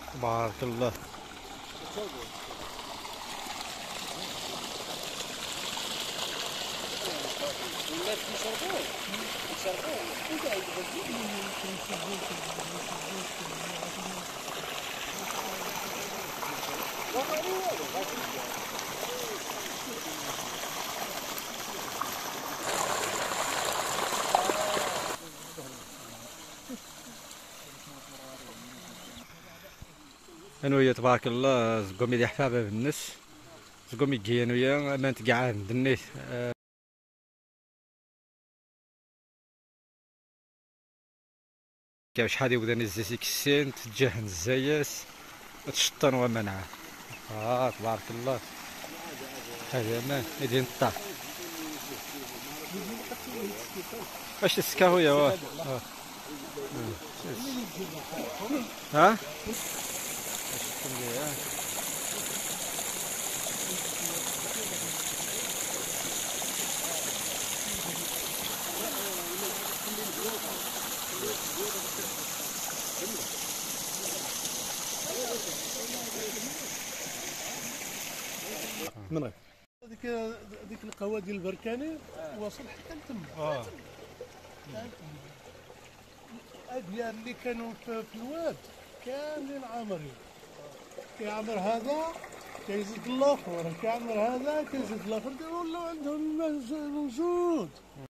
بارك الله. انويا تبارك الله زقومي دي حفابة بالنس زقومي جي انويا ما نتقعد دنيت كاش حادي وداني الزيسي كسين تجاه الزياس تشطن ومنعه. تبارك الله. هذا ما يدين الطاح واش تسكاهو يا واه. ها من غير هذيك القهوه ديال البركاني واصل حتى لتما. الاديان اللي كانوا في الواد كاملين عامرين، كيعمر هذا كيزيد الاخر، كيعمر هذا كيزيد الاخر، ولاو عندهم الماء موجود.